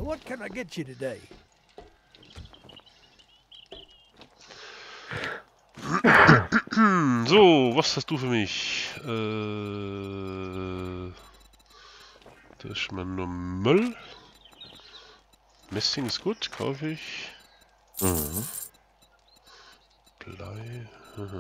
what can I get you today? So, was hast du für mich? Das ist mal nur Müll. Messing ist gut, kaufe ich. Mhm. Blei.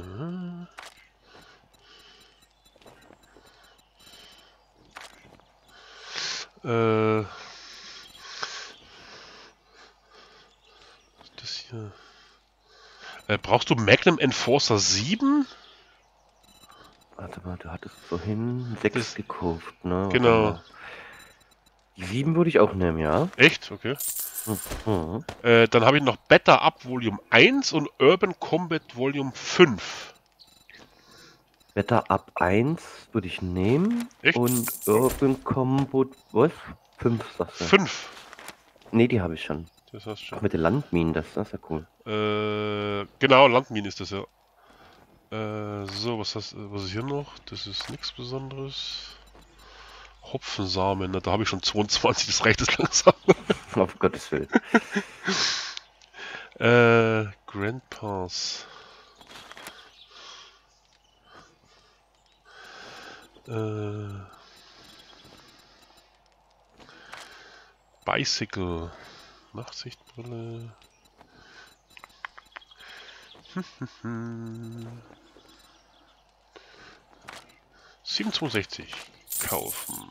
Das hier. Brauchst du Magnum Enforcer 7? Warte mal, du hattest vorhin 6 gekauft, ne? Warte Genau. mal. Die 7 würde ich auch nehmen, ja? Echt? Okay. Mhm. Dann habe ich noch Better Up Volume 1 und Urban Combat Volume 5. Wetter ab 1 würde ich nehmen. Echt? Und Urban Combo, was? 5, sagst du? 5. Ne, die habe ich schon. Das hast du Ach, schon. mit den Landminen, das ist ja cool. Genau, Landminen ist das ja. So, was ist hier noch? Das ist nichts Besonderes. Hopfensamen, da habe ich schon 22, das reicht jetzt langsam. Auf Gottes Willen. Grand Pass. Bicycle. Nachtsichtbrille. 7,62 kaufen.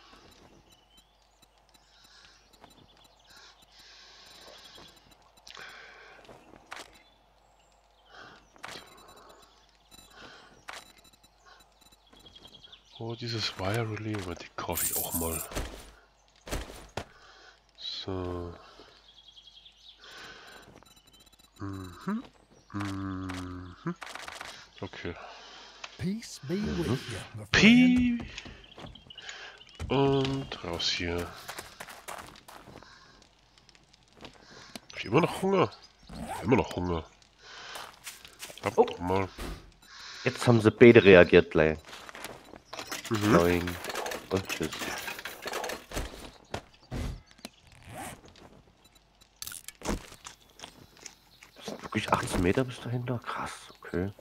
Oh, dieses Wire Relay, die kaufe ich auch mal. So. Okay. Peace be with you, my friend. Pi. Und raus hier. Hab ich immer noch Hunger? Immer noch Hunger. Hab doch mal. Jetzt haben sie beide reagiert gleich. Mhm. Nein. Und tschüss. Das sind wirklich 18 Meter bis dahinter? Krass, okay.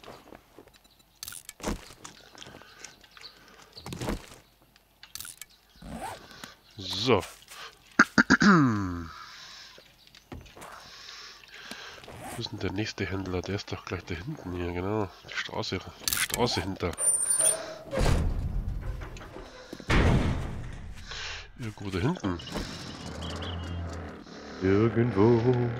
So. Wo ist denn der nächste Händler? Der ist doch gleich da hinten hier, genau. Die Straße hinter. Irgendwo da hinten. Irgendwo.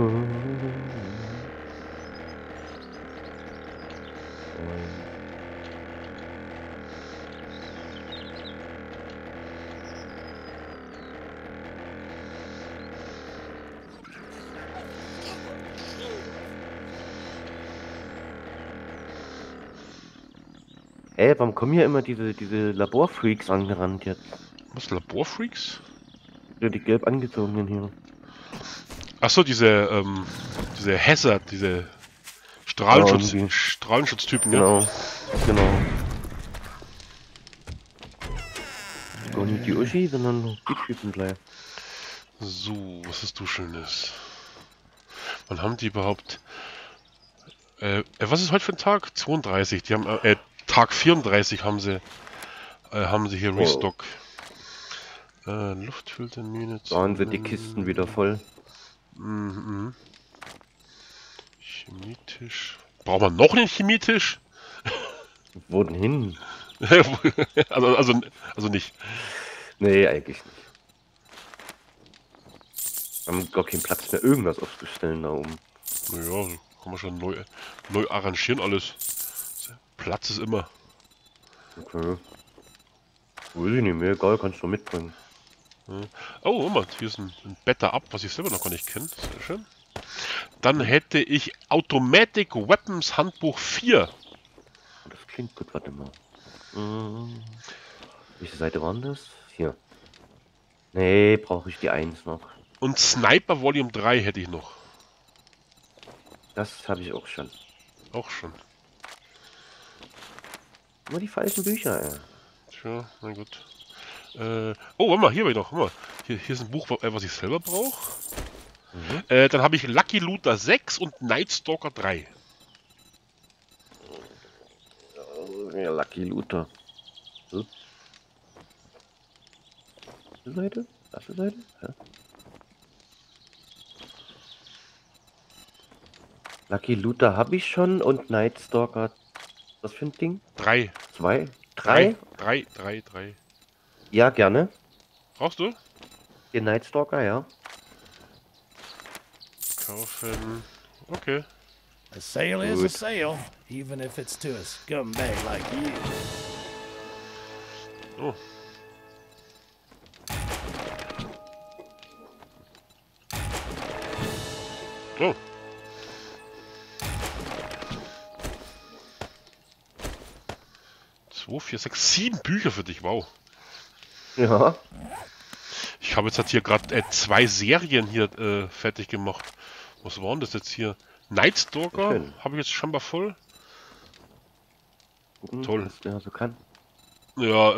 Ey, warum kommen hier immer diese Laborfreaks angerannt jetzt? Was, Laborfreaks? Ja, die gelb angezogenen hier. Achso, diese Hazard, diese irgendwie. Strahlenschutztypen, ja? Genau, genau. Gar nicht die Uschi, sondern die Typen gleich. So, was hast du Schönes? Wann haben die überhaupt... was ist heute für ein Tag? 32. Die haben... Tag 34 haben sie hier Restock. Luftfiltermine. Da haben sie die Kisten wieder voll. Mhm. Chemietisch. Braucht man noch einen Chemietisch? Wo denn hin? also nicht. Nee, eigentlich nicht. Wir haben gar keinen Platz mehr, irgendwas aufzustellen da oben. Naja, kann man schon neu arrangieren alles. Platz ist immer. Okay. Weiß ich nicht mehr, egal, kannst du mitbringen. Oh, immer, hier ist ein Better Up, was ich selber noch gar nicht kenne. Sehr schön. Dann hätte ich Automatic Weapons Handbuch 4. Das klingt gut, warte mal. Welche Seite war denn das? Hier. Nee, brauche ich die 1 noch. Und Sniper Volume 3 hätte ich noch. Das habe ich auch schon. Auch schon. Nur die falschen Bücher, ey. Tja, na gut. Oh, warte mal, hier war ich noch. Hier ist ein Buch, was ich selber brauche. Mhm. Dann habe ich Lucky Looter 6 und Night Stalker 3. Ja, Lucky Looter. So. Die Seite? Das die Seite? Ja. Lucky Looter habe ich schon und Night Stalker. Was für ein Ding? 3. 2? 3? 3. Ja, gerne. Brauchst du? Den Night Stalker, ja. Kaufen. Okay. A sale is a Good. sale, even if it's to a scumbag like you. Oh. Oh. Zwei, vier, sechs, 7 Bücher für dich, wow. Ja. Ich habe jetzt halt hier gerade 2 Serien hier fertig gemacht. Was waren das jetzt hier? Night Stalker Schön. habe ich jetzt scheinbar voll. Gucken, Toll. was der so kann. Ja,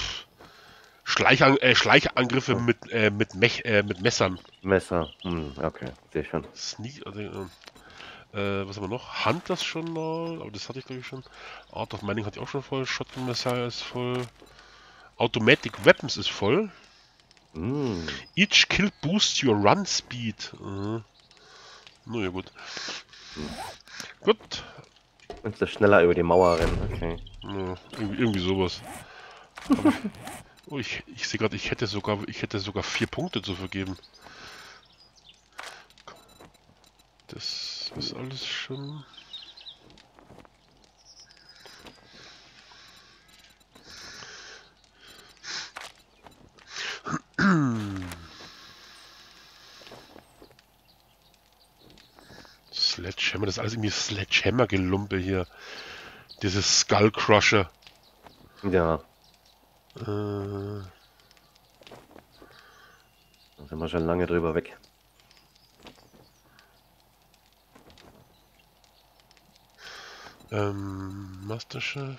Schleichangriffe mit Messern. Messer. Okay, sehr schön. Sneak, was haben wir noch? Hunters Journal, aber das hatte ich glaube ich schon. Art of Mining hatte ich auch schon voll. Shotgun Messiah ist voll. Automatic Weapons ist voll. Each kill boosts your run speed. Naja, gut. Gut. Und so schneller über die Mauer rennen, okay. Ja, irgendwie sowas. Ich sehe gerade, ich hätte sogar 4 Punkte zu vergeben. Das ist alles schon. Sledgehammer, das ist alles irgendwie Sledgehammer-Gelumpe hier. Dieses Skull Crusher. Ja, Äh, da sind wir schon lange drüber weg. Masterchef.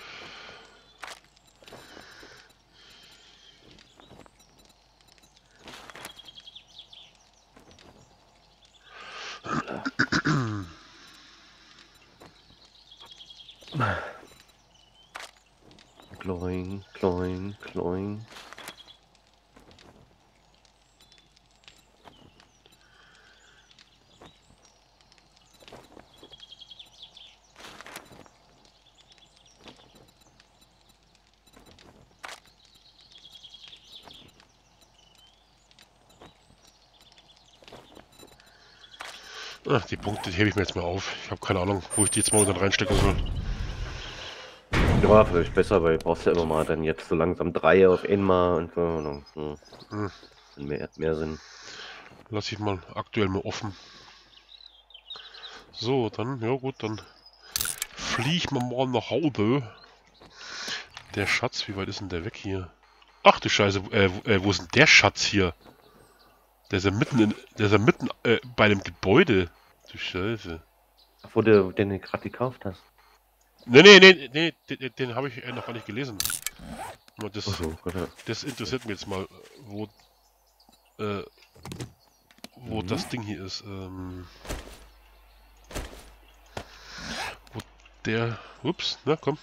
Kloing, kloing, kloing. Ach, die Punkte die hebe ich mir jetzt mal auf. Ich habe keine Ahnung, wo ich die jetzt mal dann reinstecken soll. Ja, vielleicht besser, weil du brauchst ja immer mal dann jetzt so langsam 3 auf einmal und so. Mehr Sinn. Lass ich mal aktuell mal offen. So, dann, ja gut, dann fliegen wir mal nach Hause. Der Schatz, wie weit ist denn der weg hier? Ach du Scheiße, wo ist denn der Schatz hier? Der ist ja mitten bei dem Gebäude. Du Scheiße. Wo du den gerade gekauft hast. Nee, den habe ich noch gar nicht gelesen. Aber das, Ach so, Gott, ja. das interessiert mich jetzt mal, wo das Ding hier ist. Wo der... Ups, na komm.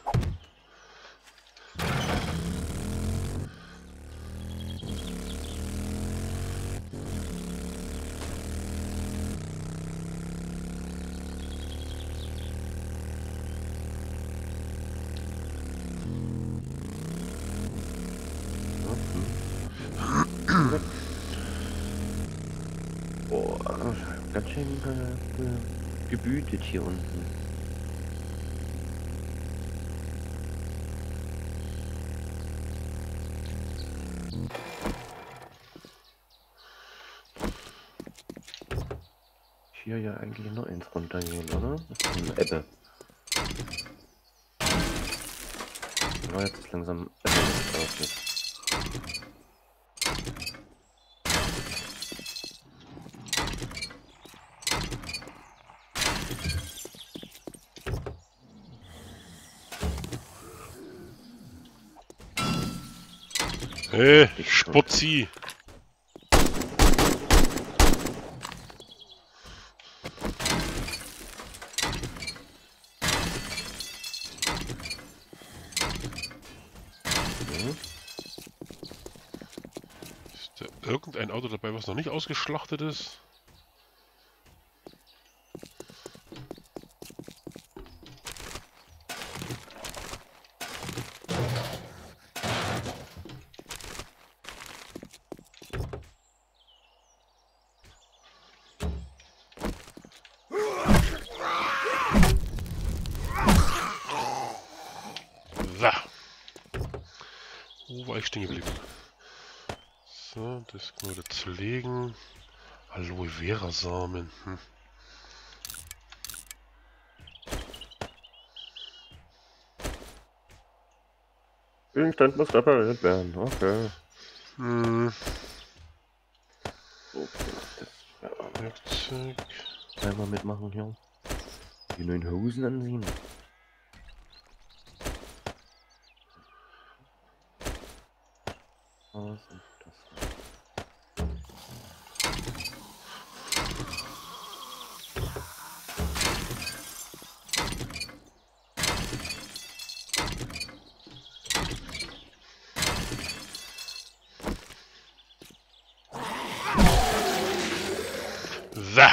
Boah, ganz schön gebütet hier unten. Hier ja eigentlich noch eins runtergehen, oder? Das ist eine Ebbe. Aber jetzt ist langsam Ebbe drauf jetzt. Hey, Spotzi! irgendein Auto dabei, was noch nicht ausgeschlachtet ist? So. Wo war ich stehen geblieben? So, das können wir dazu legen. Aloe Vera Samen. Gegenstand muss repariert werden. Okay. Okay, das Werkzeug. einmal mitmachen hier. Die neuen Hosen ansehen. Was ist das? So.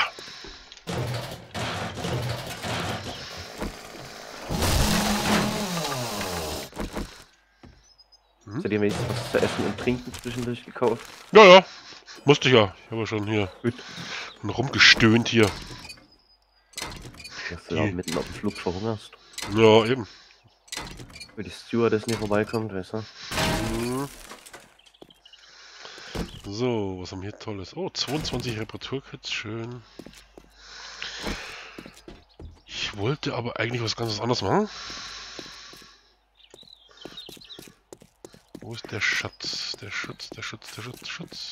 Hast du dir wenigstens was zu essen und trinken zwischendurch gekauft? Ja, ja. Musste ich ja. Ich habe ja schon hier Gut. rumgestöhnt hier. Dass du da mitten auf dem Flug verhungerst. Ja, eben. Wenn die Stewardess nicht vorbeikommt, weißt du? So, was haben wir hier Tolles? Oh, 22 Reparaturkits, schön. Ich wollte aber eigentlich was ganz anderes machen. Wo ist der Schatz? Der Schutz, der Schutz, der Schutz, Schutz.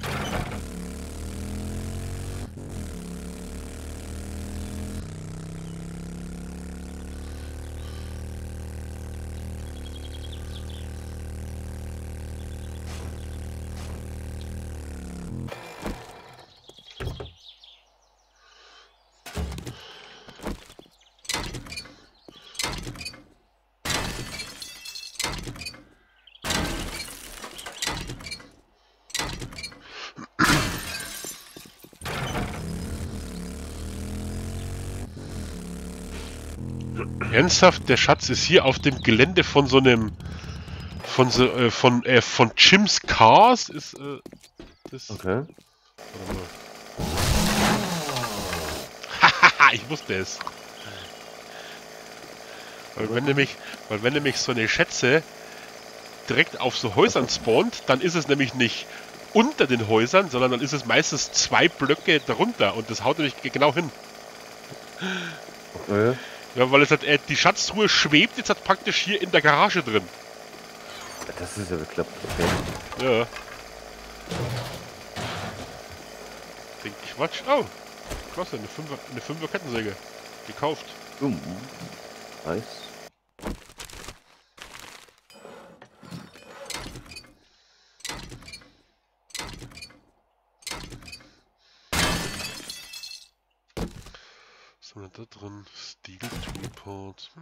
Ernsthaft, der Schatz ist hier auf dem Gelände von so einem von Jim's Cars ist das. Okay. Haha, ich wusste es. Weil wenn nämlich so eine Schätze direkt auf so Häusern spawnt, dann ist es nämlich nicht unter den Häusern, sondern dann ist es meistens 2 Blöcke darunter und das haut nämlich genau hin. Okay. Ja, weil es hat, die Schatztruhe schwebt jetzt halt praktisch hier in der Garage drin. Das ist ja bekloppt. Okay. Ja. Den Quatsch. Oh, klasse, eine 5er Kettensäge. Gekauft. Nice. Was haben wir da drin? Steel Toolport.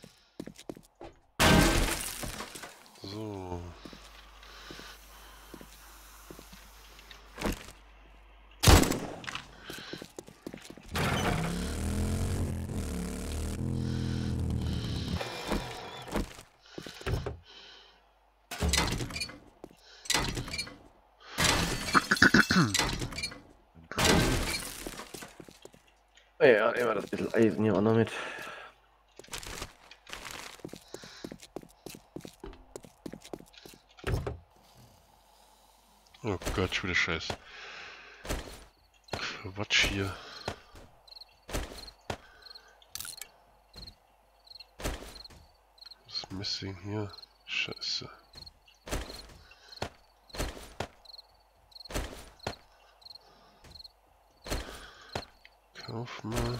So. Ja, nehmen wir das bisschen Eisen hier auch noch mit. Oh Gott, schon wieder Scheiß. Quatsch hier. Was ist missing hier? Scheiße. Kauf mal.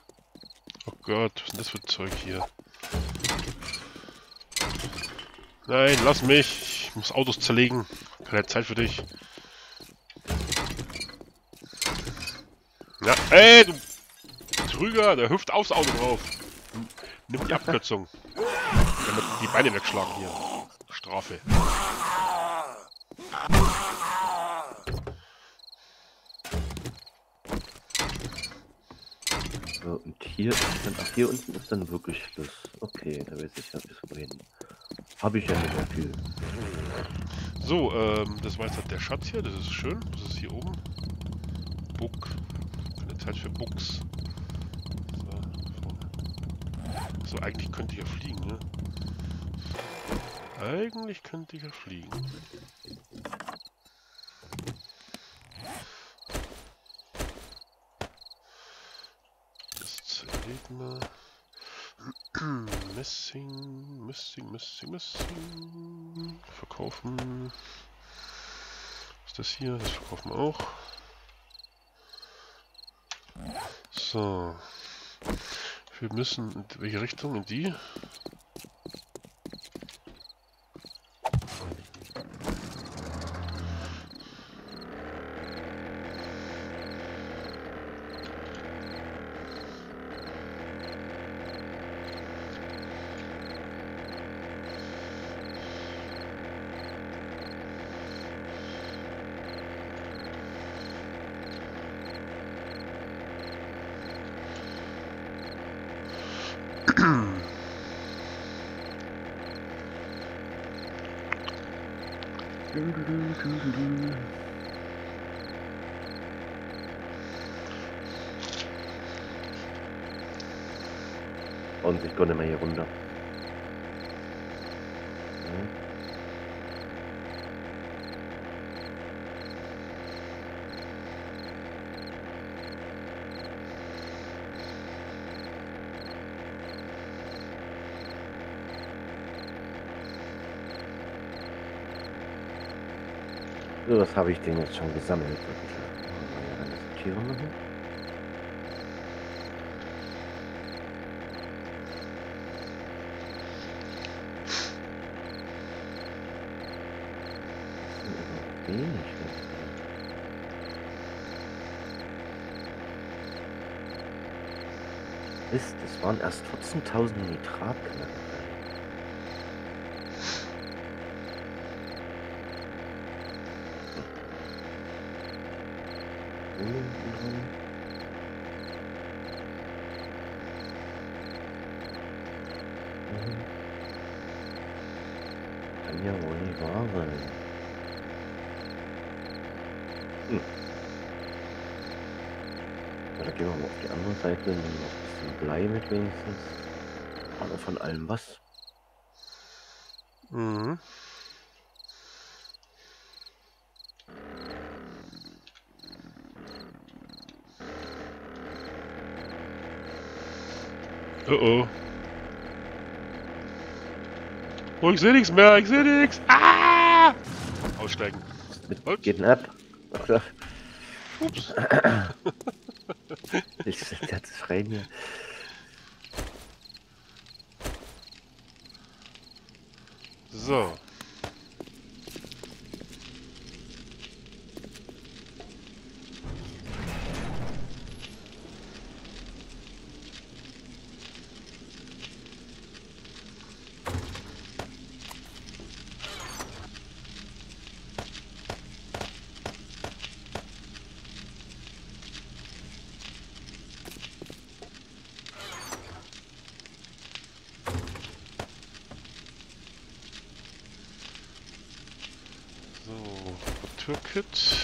Oh Gott, was ist denn das für Zeug hier? Nein, lass mich. Ich muss Autos zerlegen. Keine Zeit für dich. Ja, ey, du Trüger, der hüpft aufs Auto drauf. Nimm die Abkürzung. Damit die Beine wegschlagen hier. Strafe. So, und hier ist dann, ach, hier unten ist dann wirklich Schluss. Okay, da weiß ich ja bis wohin. Habe ich ja nicht mehr viel. So, das war jetzt halt der Schatz hier. Das ist schön. Das ist hier oben. Buck. Keine Zeit für Bucks. So, eigentlich könnte ich ja fliegen, ne? Eigentlich könnte ich ja fliegen. Das zerlegt mal. Messing. Verkaufen. Was ist das hier? Das verkaufen wir auch. So. Wir müssen in welche Richtung? In die? Und ich konnte mal hier runter. So, was habe ich denn jetzt schon gesammelt? Mal alles sortieren machen. Wenig. Mist, es waren erst 14.000 Nitratknacken. Kann ja wohl nicht wahr sein. Aber da gehen wir mal auf die andere Seite, nehmen noch ein bisschen Blei mit wenigstens. Aber von allem was. Mhm. Oh oh. Oh, ich sehe nichts mehr, ich sehe nichts. Ah! Aussteigen. Mit geht ab. Ups. Ich setze jetzt rein hier. So. Türkit.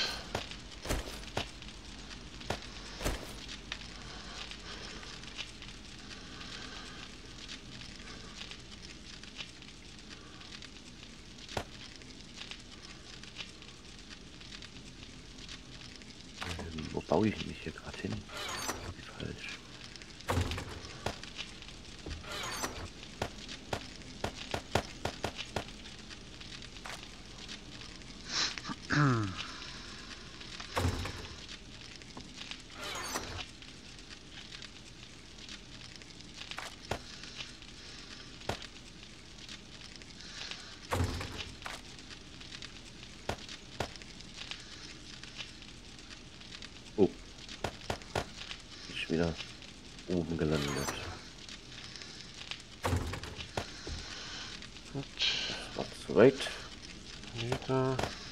Wo baue ich mich hier gerade hin? Falsch. wieder oben gelandet. Gut. Das war zu weit. Wieder.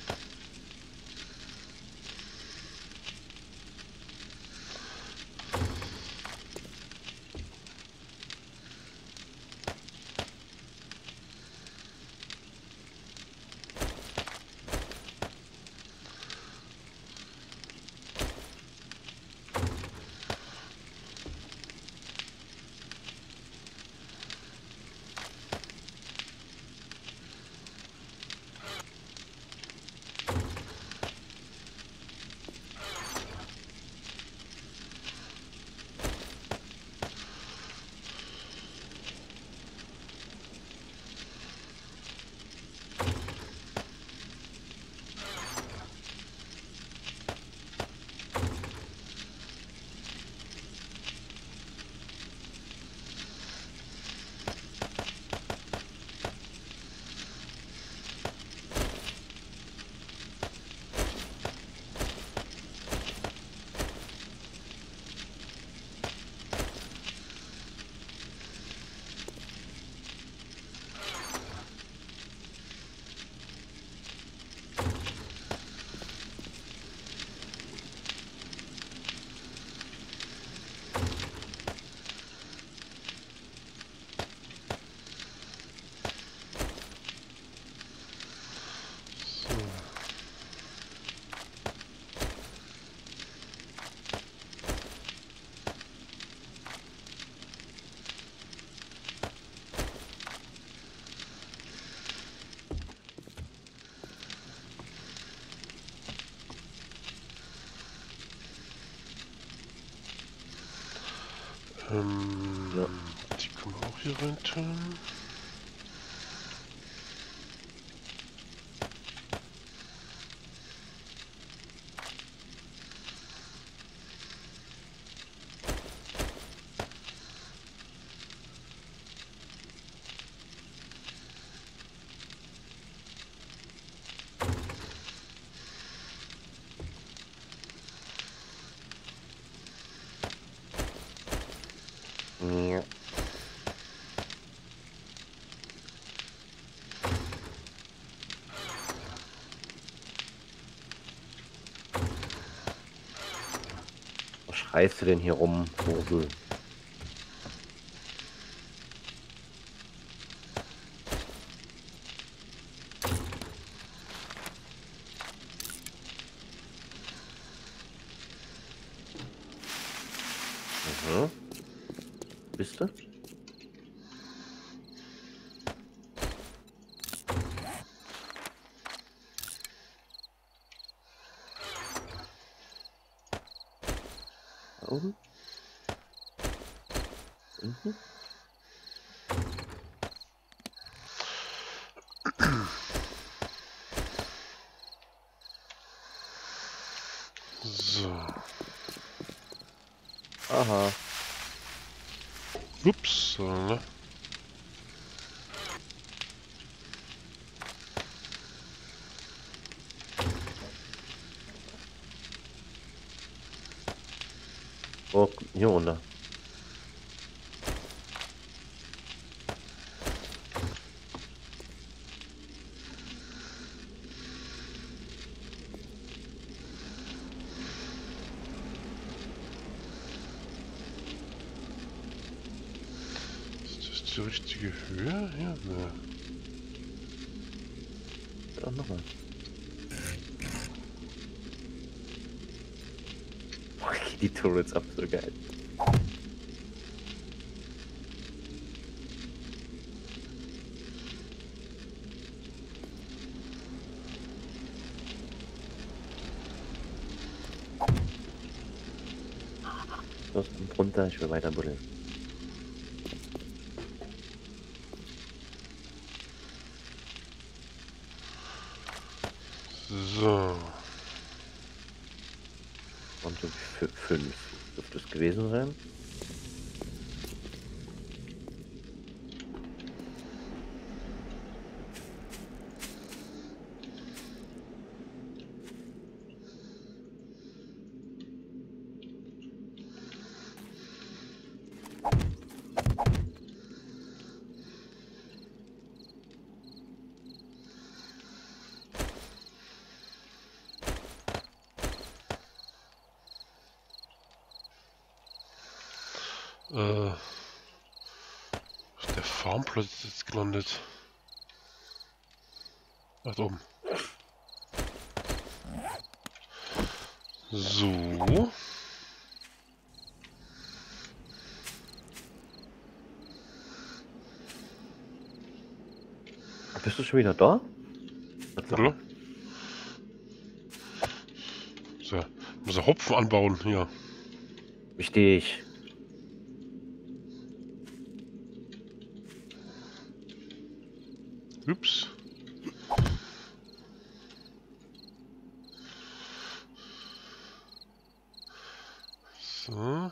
Ja. Die können wir auch hier rein tun. Ja. Was schreist du denn hier rum, Ursel? Mhm. Bist du? Da oben? Unten? So. Aha. Ups. So, ne? Oh, hier runter. Ist das die richtige Höhe? Ja, ne. Ja, nochmal. Boah, geht die Turrets ab, so geil. Los, kommt runter, ich will weiter buddeln. So. Und so 5 dürfte es gewesen sein. Ist der Farmplatz jetzt gelandet? Ach, da oben. So. Bist du schon wieder da? Oder? So, muss er Hopfen anbauen hier. Wichtig. Ups. So.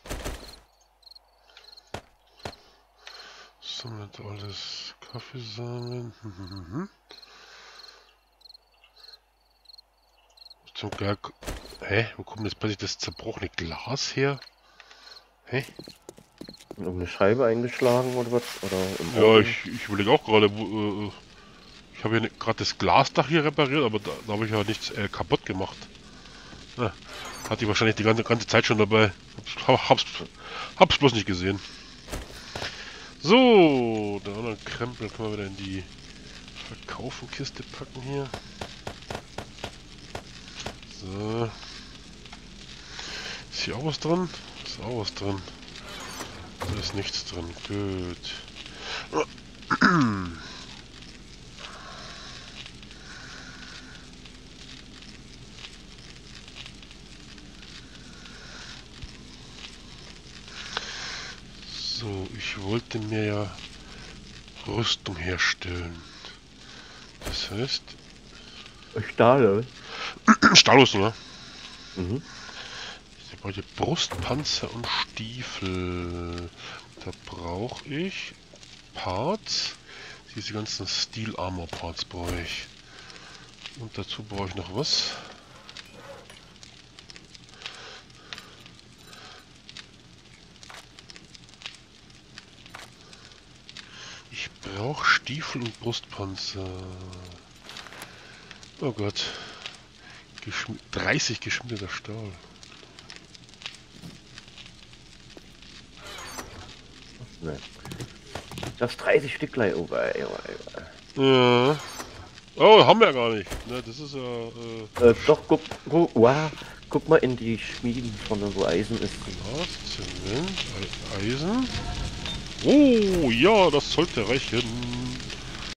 Sammelt alles Kaffeesamen. Zum Gag. Hä? Wo kommt jetzt plötzlich das zerbrochene Glas her? Hä? Um eine Scheibe eingeschlagen oder was? Oder im Ja, Auge? ich überlege auch gerade, ich habe ja gerade das Glasdach hier repariert, aber da habe ich ja nichts kaputt gemacht. Ja, hatte ich wahrscheinlich die ganze Zeit schon dabei. Hab's bloß nicht gesehen. So, der anderen Krempel können wir wieder in die Verkaufen-Kiste packen hier. So. Ist hier auch was drin? Ist auch was drin. Da ist nichts drin. Gut. So, ich wollte mir ja Rüstung herstellen. Das heißt... Stahl. Stahlrüstung, ne? Mhm. Ich brauche hier Brustpanzer und Stiefel. Da brauche ich Parts. Diese ganzen Steel Armor Parts brauche ich. Und dazu brauche ich noch was. Ich brauche Stiefel und Brustpanzer. Oh Gott. 30 geschmiedeter Stahl. Ne. Das 30 Stück gleich. Oh, Ja. Oh, haben wir ja gar nicht. Ne, das ist ja... doch, guck mal in die Schmieden von wo Eisen ist. Glas, Zement, Eisen. Oh, ja, das sollte reichen.